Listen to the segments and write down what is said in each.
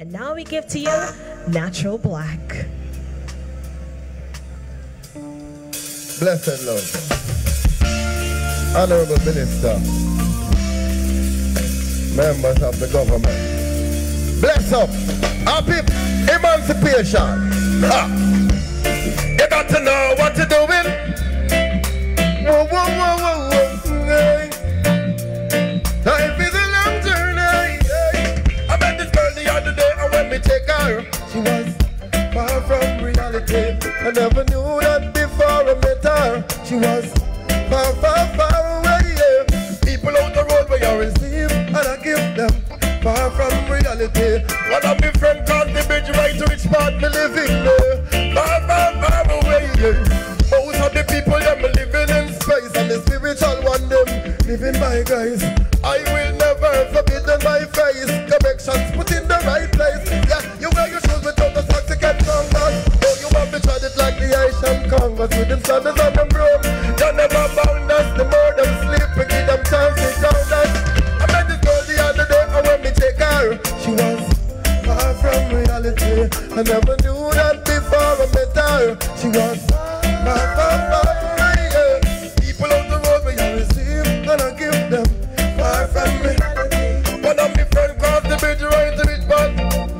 And now we give to you Natural Black. Blessed Lord, Honorable Minister, members of the government, bless up, happy emancipation. Ha. You got to know what you're doing. Whoa, whoa, whoa, whoa, whoa. Hey. Life is a long journey. Hey. I met this girl the other day, and when me take her, she was far from reality. I never knew that before I met her. She was far, far, far away. Yeah. People out the road where you receive, and I give them far from reality. One of my friends crossed the bridge right to which part me living there. Far, far, far away. Yeah. Most of the people them living in space, and the spiritual one them living by guys. I will never forbidden my face. Corrections put in the right place. Yeah, you wear your shoes without the socks to get stronger. Oh, you have to tread it like the Asian Congress with them sandals on them broom. You never bound us, the more them sleep, we give them chance to down us. I met this girl the other day, and when me take her, she was far from reality. I never knew that before I met her. She was far, far, far away. Yeah. People on the road where you receive, and I give them far from reality. One of my friends crossed the bridge right to which part.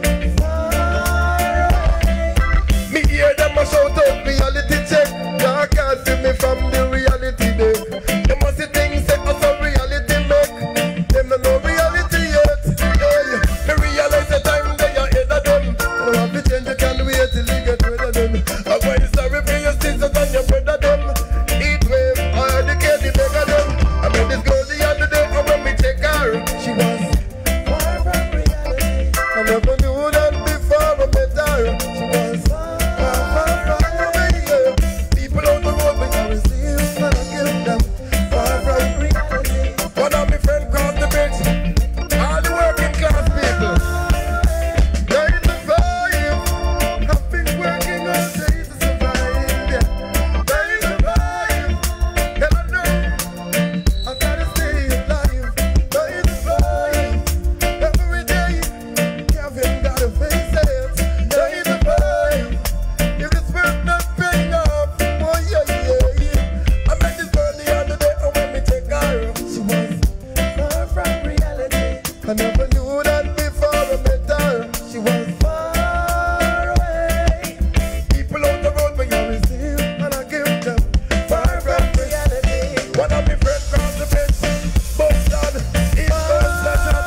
Me hear them a shout out reality check. You can't see me from the reality deck. Them must see things set us a reality make. Them don't know reality yet. Hey, me realize the time they are ahead of them. No have to change, you can't wait till you get rid of them. I'm going sorry for your sisters and your brother them. Eat wave, I educate the beg of them. I met this girl the other day, and when me take her, she was far from reality. I never knew that before I met her. She was far, far, far away. Yeah. People on the road when I receive, and I give them far from reality. One of my friends crossed the bridge. All the working class people. 9 to 5. I've been working all day to survive. Yeah. 9 to 5. And I know I gotta stay alive. 9 to 5. Every day, Kevin gotta face it. 9 to 5. If this work not paying off, oh yeah, yeah, yeah. I met this girl the other day, and when me take her, she was far from reality. I never knew that before I met her. She was far away. People on the road where you receive, and I give them far from reality. One of my friends crossed the bridge. Boston, East Coast,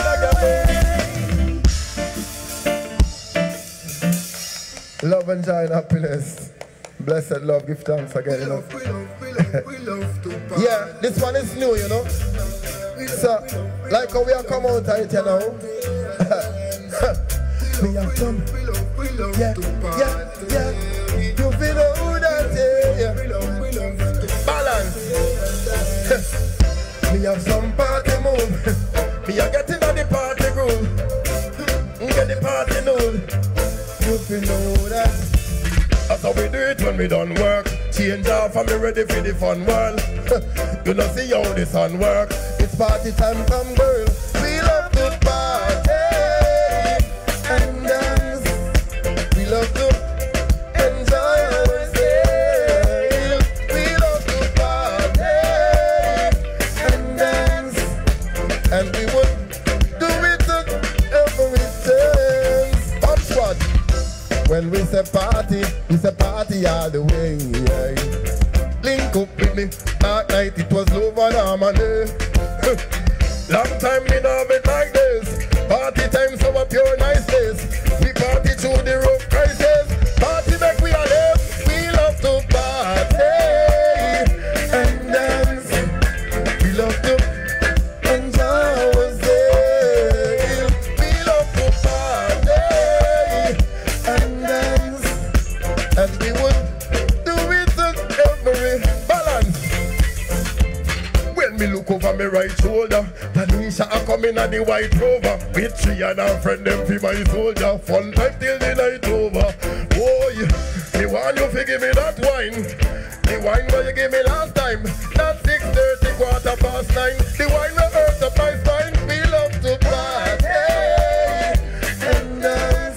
love and joy and happiness. Blessed love, give thanks again, you know. Yeah, this one is new, you know. So, like how we are come out of it, you know. We have come. Yeah, yeah, yeah. You feel know that, yeah, yeah. Balance. Me have some party move. Me are getting on the party groove. Get the party nude. You feel know that. That's how we do it when we done work. Change off and be ready for the fun world. You know see how the sun work. It's party time, come girl. We love to party and dance. We love to enjoy ourselves. We love to party and dance. And we would do it every chance. Pop squad. When we say party all the way. Yeah. Link up with me, that night it was love and harmony. Long time me know it like this. Party time so a pure nice days. We party through the rough crisis. Party make we all live. We love to party and dance. We love to enjoy ourselves. We love to party and dance. And we would do it at every balance. When me look over me right shoulder, Tanisha a coming on the white rover. With 3 and her friend them fi my soldier. Fun time till the night over. Boy, me want you fi give me that wine. The wine where you give me last time. That's 6:30, 9:15. The wine that hurt up my spine. We love to party and dance.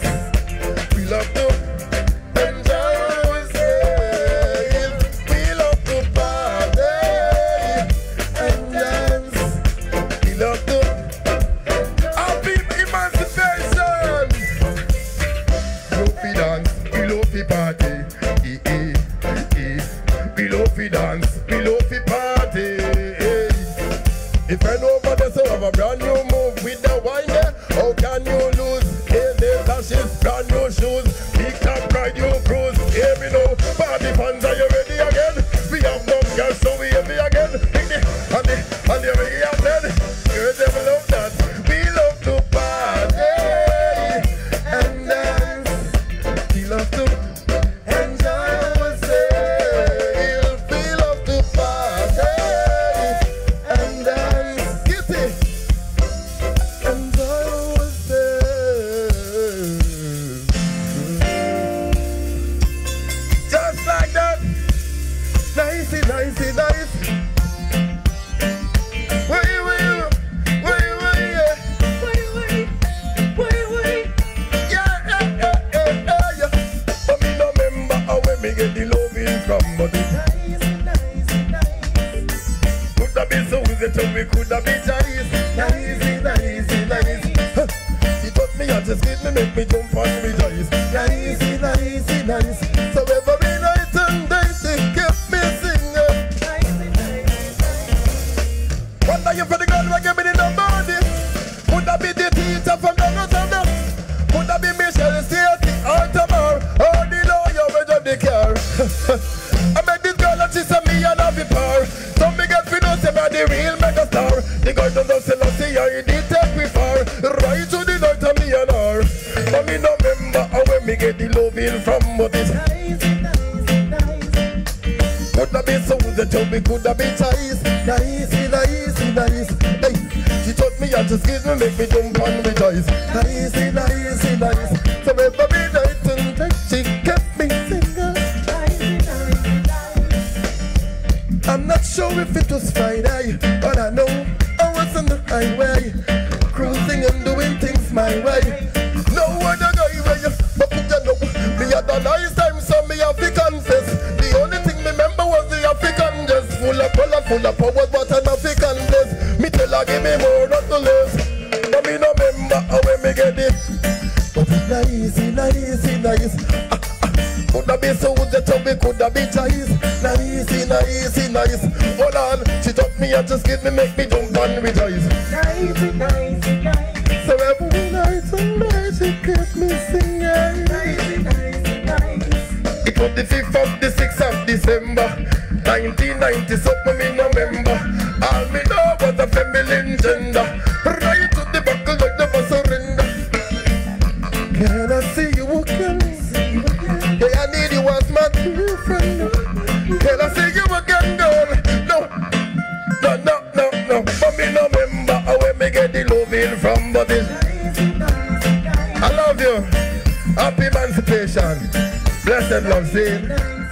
brand new shoes. Big top ride you cruise. Hear me now, party fans, are you ready again? We have no girls, so we heavy again. Big and the reggae I said, girls ever love that. We love to party and dance. We love to enjoy ourselves. We love to party and dance. Get it? Enjoy ourselves. Just like that. Nicey, nicey, nice. Get the loving from, but it's nice. Could have been so easy till we could have been nice. She taught me how to skate, me make me jump and rejoice. Nice. So every night and day she kept me singing. Wonder you for the girl who give me the number. Could have been the teacher from the could have been Michelle Stacy or Tamar or the lawyer who drive the car. I met this girl and she said me and have it power. Some big girl fi know say me the real mega star. The girl don't say no see I did take me far. Right to the night of me and her. But me no remember how when me get the loving from, but it's nice. Could have been so easy till me could have been nice. Hey, she taught me how to skate, me make me jump and rejoice. Nice. So every night and day she kept me singing. I'm not sure if it was Friday, but I know I was on the highway, cruising and doing things my way. No other guy where you, but you know, me had a nice time, so me have to confess. The only thing me remember was the African dress, full of color, full of power, but an African dress. Me tell her give me more, not the less. But me no remember how when me get it. But it's nice. Could have been so good that we could have been nice. Hold on, she taught me how to skate, me make me jump and rejoice. Nice. So every night and day she kept me singing. Nice. It was the 5th of the 6th of December 1990, something me no remember. All me know was a feminine gender. Right to the buckle like never surrender. Can I see you again? Yeah, I need you as my true friend. Can I see you again, girl? No. But me no remember how when me get the loving from, but it's I love you. Happy emancipation. Blessed love, see.